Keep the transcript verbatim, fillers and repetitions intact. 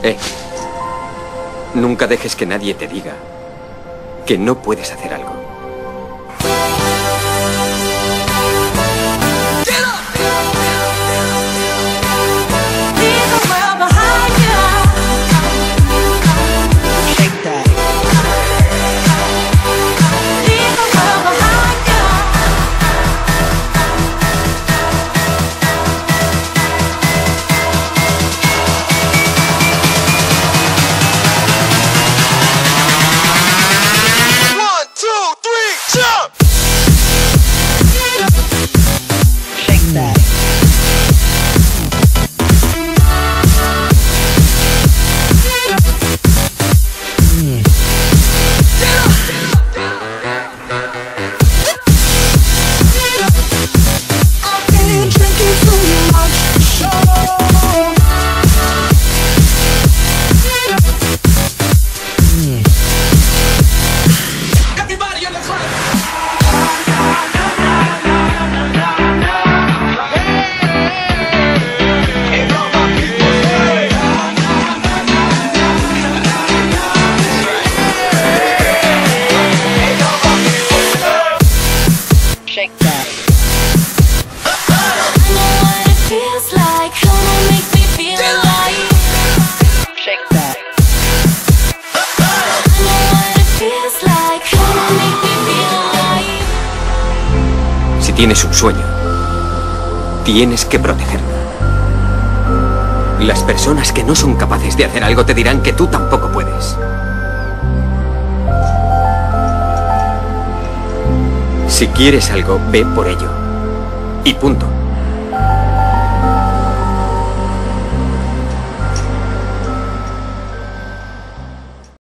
Eh, nunca dejes que nadie te diga que no puedes hacer algo. Shake that. I know what it feels like. Come on, make me feel alive. Shake that. I know what it feels like. Come on, make me feel alive. Si tienes un sueño, tienes que protegerlo. Las personas que no son capaces de hacer algo te dirán que tú tampoco puedes. Si quieres algo, ve por ello. Y punto.